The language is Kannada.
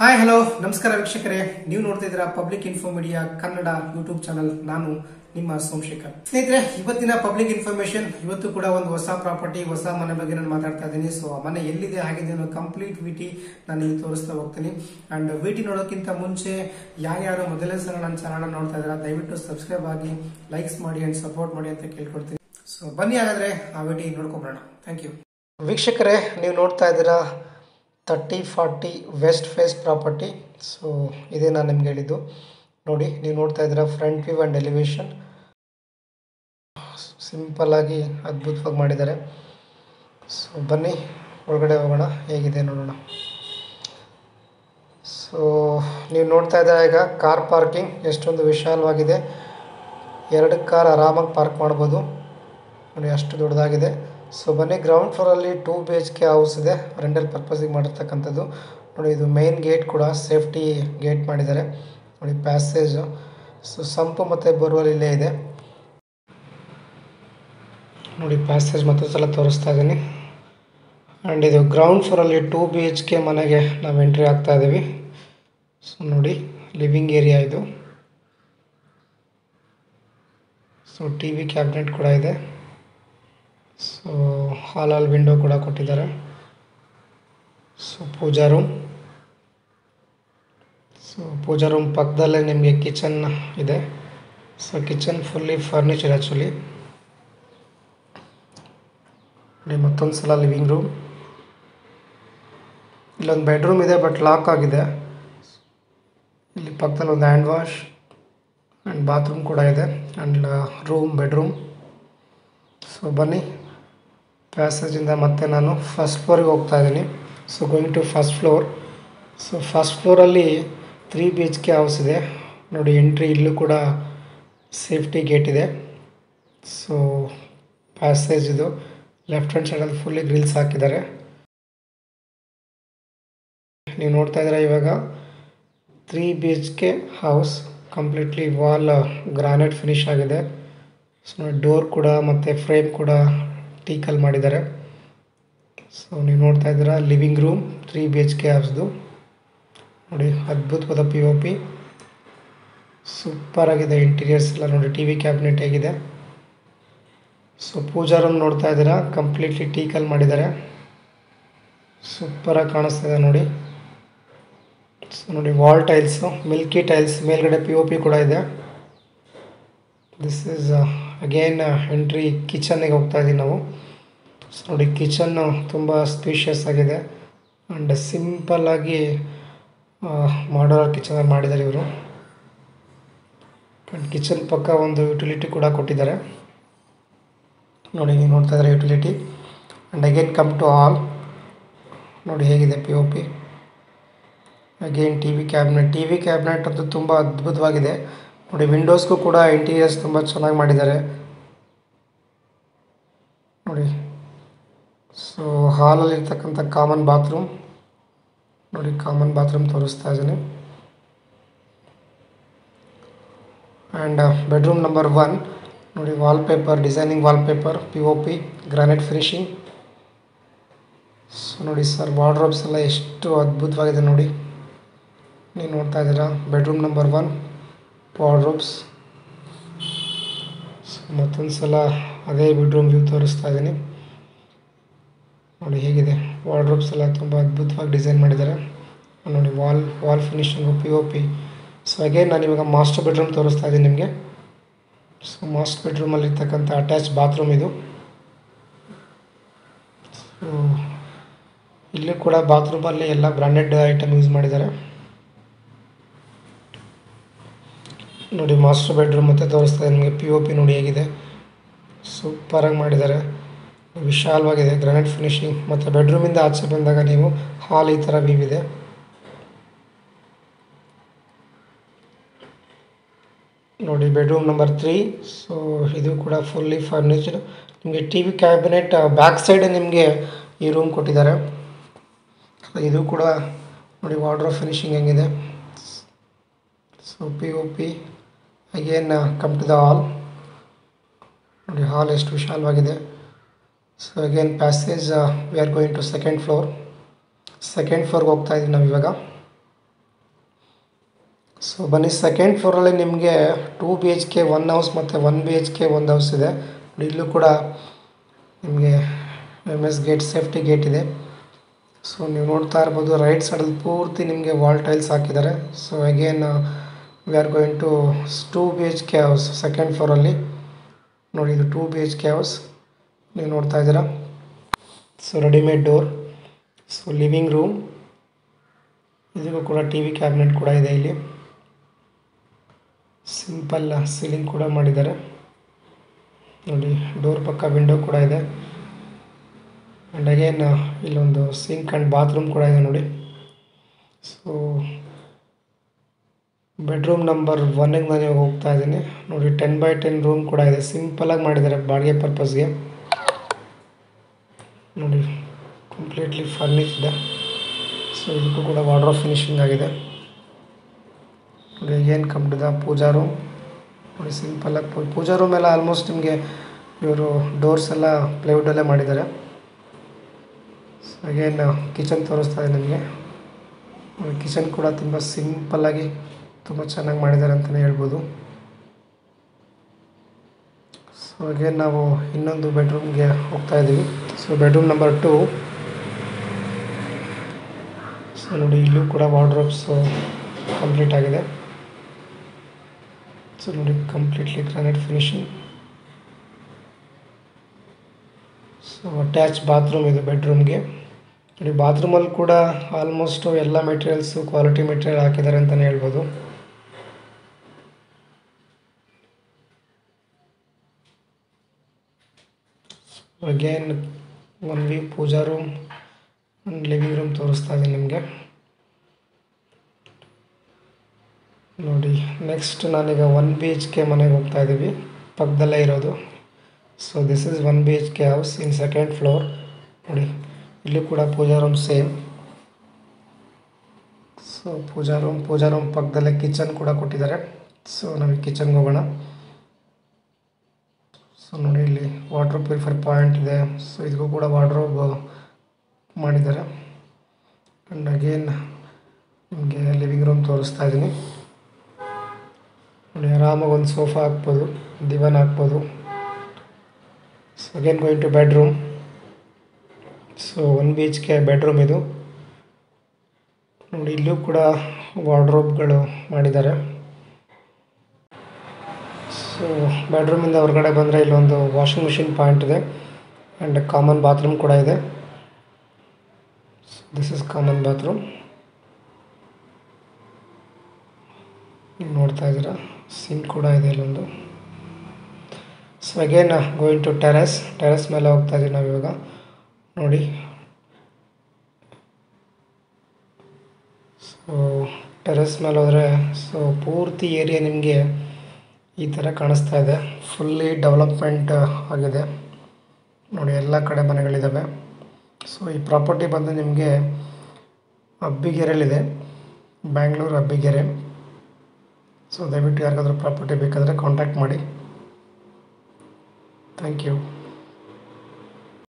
ಹಾಯ್ ಹಲೋ ನಮಸ್ಕಾರ ವೀಕ್ಷಕರೇ, ನೀವು ನೋಡ್ತಾ ಇದ್ದೀರಾ public info media Kannada YouTube channel. ನಾನು ನಿಮ್ಮ ಸೋಮಶೇಖರ್. ಸ್ನೇಹಿತರೆ, ಇವತ್ತಿನ ಪಬ್ಲಿಕ್ ಇನ್ಫಾರ್ಮೇಶನ್, ಇವತ್ತು ಕೂಡ ಒಂದು ಹೊಸ ಪ್ರಾಪರ್ಟಿ, ಹೊಸ ಮನೆ ಬಗ್ಗೆ ನಾನು ಮಾತಾಡ್ತಾ ಇದ್ದೀನಿ. ಸೊ ಆ ಮನೆ ಎಲ್ಲಿದೆ ಆಗಿದೆ ಅನ್ನೋ ಕಂಪ್ಲೀಟ್ ವಿಟಿ ನಾನು ನಿಮಗೆ ತೋರಿಸ್ತಾ ಹೋಗ್ತೀನಿ. ಅಂಡ್ ವಿಟಿ ನೋಡೋಕ್ಕಿಂತ ಮುಂಚೆ ಯಾರ್ಯಾರು ಮೊದಲನೇ ಸಲ ನನ್ನ ಚಾನಲ್ ನೋಡ್ತಾ ಇದ್ದೀರಾ, ದಯವಿಟ್ಟು ಸಬ್ಸ್ಕ್ರೈಬ್ ಆಗಿ, ಲೈಕ್ಸ್ ಮಾಡಿ ಅಂಡ್ ಸಪೋರ್ಟ್ ಮಾಡಿ ಅಂತ ಕೇಳ್ಕೊಡ್ತೀನಿ. ಸೊ ಬನ್ನಿ ಹಾಗಾದ್ರೆ ಆ ವಿಟಿ ನೋಡ್ಕೊಂಬರೋಣ. Thank you. ವೀಕ್ಷಕರೇ, ನೀವು ನೋಡ್ತಾ ಇದ್ದೀರಾ 3040 ವೆಸ್ಟ್ ಫೇಸ್ ಪ್ರಾಪರ್ಟಿ. ಸೊ ಇದೇ ನಾನು ನಿಮ್ಗೆ ಹೇಳಿದ್ದು. ನೋಡಿ, ನೀವು ನೋಡ್ತಾ ಇದ್ದೀರಾ front view and elevation. Simple ಆಗಿ ಅದ್ಭುತವಾಗಿ ಮಾಡಿದ್ದಾರೆ. ಸೊ ಬನ್ನಿ ಒಳಗಡೆ ಹೋಗೋಣ, ಹೇಗಿದೆ ನೋಡೋಣ. ಸೊ ನೀವು ನೋಡ್ತಾ ಇದ್ದೀರಾ ಈಗ ಕಾರ್ ಪಾರ್ಕಿಂಗ್ ಎಷ್ಟೊಂದು ವಿಶಾಲವಾಗಿದೆ. 2 ಕಾರ್ ಆರಾಮಾಗಿ ಪಾರ್ಕ್ ಮಾಡ್ಬೋದು. ನೋಡಿ, ಅಷ್ಟು ದೊಡ್ಡದಾಗಿದೆ. ಸೊ ಬನ್ನಿ, ಗ್ರೌಂಡ್ ಫ್ಲೋರಲ್ಲಿ 2 BHK ಹೌಸ್ ಇದೆ, ರೆಂಟಲ್ ಪರ್ಪಸಿಗೆ ಮಾಡಿರ್ತಕ್ಕಂಥದ್ದು. ನೋಡಿ, ಇದು ಮೇನ್ ಗೇಟ್ ಕೂಡ ಸೇಫ್ಟಿ ಗೇಟ್ ಮಾಡಿದ್ದಾರೆ. ನೋಡಿ, ಪ್ಯಾಸೇಜು. ಸೊ ಸಂಪು ಮತ್ತು ಬೋರ್ವೆಲ್ ಇಲ್ಲೇ ಇದೆ. ನೋಡಿ, ಪ್ಯಾಸೇಜ್ ಮತ್ತೊಂದು ಸಲ ತೋರಿಸ್ತಾ ಇದ್ದೀನಿ. ಆ್ಯಂಡ್ ಇದು ಗ್ರೌಂಡ್ ಫ್ಲೋರಲ್ಲಿ 2 BHK ಮನೆಗೆ ನಾವು ಎಂಟ್ರಿ ಆಗ್ತಾ ಇದ್ದೀವಿ. ಸೊ ನೋಡಿ, ಲಿವಿಂಗ್ ಏರಿಯಾ ಇದು. ಸೊ TV ಕ್ಯಾಬಿನೆಟ್ ಕೂಡ ಇದೆ. ಸೊ ಹಾಲಲ್ಲಿ ವಿಂಡೋ ಕೂಡ ಕೊಟ್ಟಿದ್ದಾರೆ. So puja room. So puja room ಪಕ್ಕದಲ್ಲೇ ನಿಮಗೆ ಕಿಚನ್ ಇದೆ. So kitchen fully furniture actually. ನೋಡಿ, ಮತ್ತೊಂದು ಸಲ ಲಿವಿಂಗ್ ರೂಮ್. ಇಲ್ಲೊಂದು ಬೆಡ್ರೂಮ್ ಇದೆ, ಬಟ್ ಲಾಕ್ ಆಗಿದೆ. ಇಲ್ಲಿ ಪಕ್ಕದಲ್ಲಿ ಒಂದು ಹ್ಯಾಂಡ್ ವಾಶ್ ಆ್ಯಂಡ್ ಬಾತ್ರೂಮ್ ಕೂಡ ಇದೆ. And bedroom. ಸೊ ಬನ್ನಿ, ಪ್ಯಾಸೇಜಿಂದ ಮತ್ತೆ ನಾನು ಫಸ್ಟ್ ಫ್ಲೋರಿಗೆ ಹೋಗ್ತಾ ಇದ್ದೀನಿ. So going to first floor. So first ಫ್ಲೋರಲ್ಲಿ 3 BHK ಹೌಸ್ ಇದೆ. ನೋಡಿ, ಎಂಟ್ರಿ ಇಲ್ಲೂ ಕೂಡ ಸೇಫ್ಟಿ ಗೇಟ್ ಇದೆ. ಸೊ ಪ್ಯಾಸೇಜ್ ಇದು. ಲೆಫ್ಟ್ ಹ್ಯಾಂಡ್ ಸೈಡಲ್ಲಿ ಫುಲ್ಲಿ ಗ್ರಿಲ್ಸ್ ಹಾಕಿದ್ದಾರೆ. ನೀವು ನೋಡ್ತಾ ಇದ್ದೀರಾ ಇವಾಗ 3 BHK ಹೌಸ್. ಕಂಪ್ಲೀಟ್ಲಿ ವಾಲ್ ಗ್ರಾನೈಟ್ ಫಿನಿಶ್ ಆಗಿದೆ. ಸೊ ನೋಡಿ, ಡೋರ್ ಕೂಡ ಮತ್ತು ಫ್ರೇಮ್ ಕೂಡ ಟೀಕಲ್ ಮಾಡಿದ್ದಾರೆ. ಸೊ ನೀವು ನೋಡ್ತಾ ಇದ್ದೀರಾ ಲಿವಿಂಗ್ ರೂಮ್ 3 BHK ಹೌಸ್ದು. ನೋಡಿ, ಅದ್ಭುತವಾದ POP. ಸೂಪರಾಗಿದೆ ಇಂಟೀರಿಯರ್ಸ್ ಎಲ್ಲ. ನೋಡಿ, TV ಕ್ಯಾಬಿನೆಟ್ ಹೇಗಿದೆ. ಸೊ ಪೂಜಾ ರೂಮ್ ನೋಡ್ತಾ ಇದ್ದೀರಾ, ಕಂಪ್ಲೀಟ್ಲಿ ಟೀಕಲ್ ಮಾಡಿದ್ದಾರೆ. ಸೂಪರಾಗಿ ಕಾಣಿಸ್ತಿದೆ ನೋಡಿ. ಸೊ ನೋಡಿ, ವಾಲ್ ಟೈಲ್ಸು ಮಿಲ್ಕಿ ಟೈಲ್ಸ್, ಮೇಲ್ಗಡೆ POP ಕೂಡ ಇದೆ. ದಿಸ್ ಈಸ್ ಅಗೇನ್ ಎಂಟ್ರಿ ಕಿಚನ್ನಿಗೆ ಹೋಗ್ತಾ ಇದ್ದೀವಿ ನಾವು. ಸೊ ನೋಡಿ, ಕಿಚನ್ನು ತುಂಬ ಸ್ಪೇಷಿಯಸ್ ಆಗಿದೆ. ಆ್ಯಂಡ್ ಸಿಂಪಲ್ಲಾಗಿ ಮಾಡಲ್ ಕಿಚನಲ್ಲಿ ಮಾಡಿದ್ದಾರೆ ಇವರು. ಆ್ಯಂಡ್ ಕಿಚನ್ ಪಕ್ಕ ಒಂದು ಯುಟಿಲಿಟಿ ಕೂಡ ಕೊಟ್ಟಿದ್ದಾರೆ. ನೋಡಿ, ನೀವು ನೋಡ್ತಾ ಇದ್ದಾರೆ utility. And again come to hall. ನೋಡಿ ಹೇಗಿದೆ POP. ಅಗೇನ್ TV ಕ್ಯಾಬಿನೆಟ್ ಅಂತೂ ತುಂಬ ಅದ್ಭುತವಾಗಿದೆ. ನೋಡಿ, ವಿಂಡೋಸ್ಗೂ ಕೂಡ ಇಂಟೀರಿಯರ್ಸ್ ತುಂಬ ಚೆನ್ನಾಗಿ ಮಾಡಿದ್ದಾರೆ ನೋಡಿ. ಸೊ ಹಾಲಲ್ಲಿರ್ತಕ್ಕಂಥ ಕಾಮನ್ ಬಾತ್ರೂಮ್. ನೋಡಿ, ಕಾಮನ್ ಬಾತ್ರೂಮ್ ತೋರಿಸ್ತಾ ಇದ್ದೀನಿ. And bedroom number 1. ನೋಡಿ, wallpaper, designing wallpaper, POP, granite finishing. So ನೋಡಿ ಸರ್, ವಾರ್ಡ್ರೋಬ್ಸ್ ಎಲ್ಲ ಎಷ್ಟು ಅದ್ಭುತವಾಗಿದೆ ನೋಡಿ. ನೀವು ನೋಡ್ತಾ ಇದ್ದೀರಾ ಬೆಡ್ರೂಮ್ ನಂಬರ್ 1 ವಾರ್ಡ್ರೋಬ್ಸ್. ಸೊ ಮತ್ತೊಂದು ಸಲ ಅದೇ ಬೆಡ್ರೂಮ್ ವ್ಯೂ ತೋರಿಸ್ತಾ ಇದ್ದೀನಿ. ನೋಡಿ ಹೇಗಿದೆ, ವಾರ್ಡ್ರೋಬ್ಸ್ ಎಲ್ಲ ತುಂಬ ಅದ್ಭುತವಾಗಿ ಡಿಸೈನ್ ಮಾಡಿದ್ದಾರೆ ನೋಡಿ. Wall finishing, POP. So again ನಾನು ಇವಾಗ ಮಾಸ್ಟರ್ ಬೆಡ್ರೂಮ್ ತೋರಿಸ್ತಾ ಇದ್ದೀನಿ ನಿಮಗೆ. ಸೊ ಮಾಸ್ಟರ್ ಬೆಡ್ರೂಮಲ್ಲಿರ್ತಕ್ಕಂಥ ಅಟ್ಯಾಚ್ ಬಾತ್ರೂಮ್ ಇದು. ಸೊ ಇಲ್ಲೂ ಕೂಡ ಬಾತ್ರೂಮಲ್ಲಿ ಎಲ್ಲ ಬ್ರ್ಯಾಂಡೆಡ್ ಐಟಮ್ ಯೂಸ್ ಮಾಡಿದ್ದಾರೆ ನೋಡಿ. ಮಾಸ್ಟರ್ ಬೆಡ್ರೂಮ್ ಮತ್ತೆ ತೋರಿಸ್ತಾ ಇದ್ದೀನಿ ನಿಮಗೆ. POP ನೋಡಿ ಹೇಗಿದೆ, ಸೂಪರಾಗಿ ಮಾಡಿದ್ದಾರೆ. ವಿಶಾಲವಾಗಿದೆ, ಗ್ರಾನೈಟ್ ಫಿನಿಶಿಂಗ್. ಮತ್ತು ಬೆಡ್ರೂಮಿಂದ ಆಚೆ ಬಂದಾಗ ನೀವು ಹಾಲ್ ಈ ಥರ ವ್ಯೂ ಇದೆ. ನೋಡಿ, ಬೆಡ್ರೂಮ್ ನಂಬರ್ 3. ಸೊ ಇದು ಕೂಡ ಫುಲ್ಲಿ ಫರ್ನಿಚರ್ಡ್. ನಿಮಗೆ TV ಕ್ಯಾಬಿನೆಟ್ ಬ್ಯಾಕ್ ಸೈಡ್ ನಿಮಗೆ ಈ ರೂಮ್ ಕೊಟ್ಟಿದ್ದಾರೆ. ಇದು ಕೂಡ ನೋಡಿ, ವಾರ್ಡ್ರೋಬ್ ಫಿನಿಶಿಂಗ್ ಹೆಂಗಿದೆ. So POP. Again come to the hall. ನೋಡಿ, ಹಾಲ್ ಎಷ್ಟು ವಿಶಾಲವಾಗಿದೆ. So again passage we are going to second ಫ್ಲೋರ್ಗೆ ಹೋಗ್ತಾ ಇದ್ದೀವಿ ನಾವು ಇವಾಗ. ಸೊ ಬನ್ನಿ, ಸೆಕೆಂಡ್ ಫ್ಲೋರಲ್ಲಿ ನಿಮಗೆ 2 BHK 1 ಹೌಸ್ ಮತ್ತು 1 BHK 1 ಹೌಸ್ ಇದೆ. ಇಲ್ಲೂ ಕೂಡ ನಿಮಗೆ MS ಗೇಟ್, ಸೇಫ್ಟಿ ಗೇಟ್ ಇದೆ. ಸೊ ನೀವು ನೋಡ್ತಾ ಇರ್ಬೋದು, ರೈಟ್ ಸೈಡಲ್ಲಿ ಪೂರ್ತಿ ನಿಮಗೆ ವಾಲ್ ಟೈಲ್ಸ್ ಹಾಕಿದ್ದಾರೆ. So again we are going to 2 BHK house second ಫ್ಲೋರಲ್ಲಿ. ನೋಡಿ, ಇದು 2 BHK ಹೌಸ್ ನೀವು ನೋಡ್ತಾ ಇದ್ದೀರಾ. So readymade door. So living room, ಇದಕ್ಕೂ ಕೂಡ TV ಕ್ಯಾಬಿನೆಟ್ ಕೂಡ ಇದೆ. ಇಲ್ಲಿ ಸಿಂಪಲ್ ಸೀಲಿಂಗ್ ಕೂಡ ಮಾಡಿದ್ದಾರೆ. ನೋಡಿ, ಡೋರ್ ಪಕ್ಕ ವಿಂಡೋ ಕೂಡ ಇದೆ. ಆ್ಯಂಡ್ ಅಗೇನ್ ಇಲ್ಲೊಂದು ಸಿಂಕ್ ಆ್ಯಂಡ್ ಬಾತ್ರೂಮ್ ಕೂಡ ಇದೆ ನೋಡಿ. ಸೊ ಬೆಡ್ರೂಮ್ ನಂಬರ್ 1ಗೆ ನಾನು ಹೋಗ್ತಾ ಇದ್ದೀನಿ. ನೋಡಿ, 10x10 ರೂಮ್ ಕೂಡ ಇದೆ. ಸಿಂಪಲಾಗಿ ಮಾಡಿದ್ದಾರೆ ಬಾಡಿಗೆ ಪರ್ಪಸ್ಗೆ. ನೋಡಿ, ಕಂಪ್ಲೀಟ್ಲಿ ಫರ್ನಿಶ್ ಇದೆ. ಸೊ ಇದಕ್ಕೂ ಕೂಡ ವಾರ್ಡ್ರೋಬ್ ಫಿನಿಶಿಂಗ್ ಆಗಿದೆ. ನೋಡಿ, ಏನು come to the puja room. ನೋಡಿ, ಸಿಂಪಲಾಗಿ ಪೂಜಾ ರೂಮ್ ಎಲ್ಲ ಆಲ್ಮೋಸ್ಟ್ ನಿಮಗೆ ಇವರು ಡೋರ್ಸ್ ಎಲ್ಲ ಪ್ಲೈವುಡಲ್ಲೇ ಮಾಡಿದ್ದಾರೆ. ಸೊ ಅಗೇನ್ ಕಿಚನ್ ತೋರಿಸ್ತಾ ಇದೆ ನಿಮಗೆ. ಕಿಚನ್ ಕೂಡ ತುಂಬ ಸಿಂಪಲ್ಲಾಗಿ ತುಂಬ ಚೆನ್ನಾಗಿ ಮಾಡಿದ್ದಾರೆ ಅಂತಲೇ ಹೇಳ್ಬೋದು. ಸೊ ಅಗೇನ್ ನಾವು ಇನ್ನೊಂದು ಬೆಡ್ರೂಮ್ಗೆ ಹೋಗ್ತಾ ಇದ್ದೀವಿ. So bedroom number 2. ಸೊ ನೋಡಿ, ಇಲ್ಲೂ ಕೂಡ ವಾರ್ಡ್ರೋಬ್ಸು ಕಂಪ್ಲೀಟ್ ಆಗಿದೆ. ಸೊ ನೋಡಿ, completely granite finishing. So attach bathroom ಇದು ಬೆಡ್ರೂಮ್ಗೆ. ನೋಡಿ, ಬಾತ್ರೂಮಲ್ಲಿ ಕೂಡ ಆಲ್ಮೋಸ್ಟು ಎಲ್ಲ ಮೆಟೀರಿಯಲ್ಸು ಕ್ವಾಲಿಟಿ ಮೆಟೀರಿಯಲ್ ಹಾಕಿದ್ದಾರೆ ಅಂತಲೇ ಹೇಳ್ಬೋದು. Again one view puja room and living room ತೋರಿಸ್ತಾ ಇದ್ದೀನಿ ನಿಮಗೆ. ನೋಡಿ, ನೆಕ್ಸ್ಟ್ ನಾನೀಗ 1 BHK ಮನೆಗೆ ಹೋಗ್ತಾ ಇದ್ದೀವಿ, ಪಕ್ಕದಲ್ಲೇ ಇರೋದು. So this is 1 BHK house in second floor. ನೋಡಿ, ಇಲ್ಲೂ ಕೂಡ puja room same. So puja room ಪಕ್ಕದಲ್ಲೇ ಕಿಚನ್ ಕೂಡ ಕೊಟ್ಟಿದ್ದಾರೆ. ಸೊ ನಾವು ಕಿಚನ್ಗೆ ಹೋಗೋಣ. ಸೊ ನೋಡಿ, ಇಲ್ಲಿ ವಾಟರ್ ಪ್ಯೂರಿಫೈರ್ ಪಾಯಿಂಟ್ ಇದೆ. ಸೊ ಇದಕ್ಕೂ ಕೂಡ ವಾರ್ಡ್ರೋಬ್ ಮಾಡಿದ್ದಾರೆ. ಆ್ಯಂಡ್ ಅಗೇನ್ ನಿಮಗೆ ಲಿವಿಂಗ್ ರೂಮ್ ತೋರಿಸ್ತಾ ಇದ್ದೀನಿ. ನೋಡಿ, ಆರಾಮಾಗಿ ಒಂದು ಸೋಫಾ ಹಾಕ್ಬೋದು, ದಿವಾನ್ ಹಾಕ್ಬೋದು. So again going to bedroom. So 1 BHK bedroom ಇದು. ನೋಡಿ, ಇಲ್ಲೂ ಕೂಡ ವಾರ್ಡ್ರೋಬ್ಗಳು ಮಾಡಿದ್ದಾರೆ. ಸೊ ಬೆಡ್ರೂಮಿಂದ ಹೊರಗಡೆ ಬಂದರೆ ಇಲ್ಲೊಂದು ವಾಷಿಂಗ್ ಮಿಷಿನ್ ಪಾಯಿಂಟ್ ಇದೆ. ಆ್ಯಂಡ್ ಕಾಮನ್ ಬಾತ್ರೂಮ್ ಕೂಡ ಇದೆ. This is common bathroom. ನೀವು ನೋಡ್ತಾ ಇದ್ದೀರಾ, ಸಿಂಕ್ ಕೂಡ ಇದೆ ಇಲ್ಲೊಂದು. So again going to terrace ಮೇಲೆ ಹೋಗ್ತಾ ಇದ್ದೀವಿ ನಾವು ಇವಾಗ. ನೋಡಿ, ಸೊ ಟೆರೆಸ್ ಮೇಲೆ ಹೋದರೆ ಸೊ ಪೂರ್ತಿ ಏರಿಯಾ ನಿಮಗೆ ಈ ಥರ ಕಾಣಿಸ್ತಾ ಇದೆ. ಫುಲ್ಲಿ ಡೆವಲಪ್ಮೆಂಟ್ ಆಗಿದೆ. ನೋಡಿ, ಎಲ್ಲ ಕಡೆ ಮನೆಗಳಿದ್ದಾವೆ. ಸೊ ಈ ಪ್ರಾಪರ್ಟಿ ಬಂದು ನಿಮಗೆ ಅಬ್ಬಿಗೆರೆಯಲ್ಲಿದೆ, ಬ್ಯಾಂಗ್ಳೂರು ಅಬ್ಬಿಗೆರೆ. ಸೊ ದಯವಿಟ್ಟು ಯಾರಿಗಾದ್ರೂ ಪ್ರಾಪರ್ಟಿ ಬೇಕಾದರೆ ಕಾಂಟ್ಯಾಕ್ಟ್ ಮಾಡಿ. Thank you.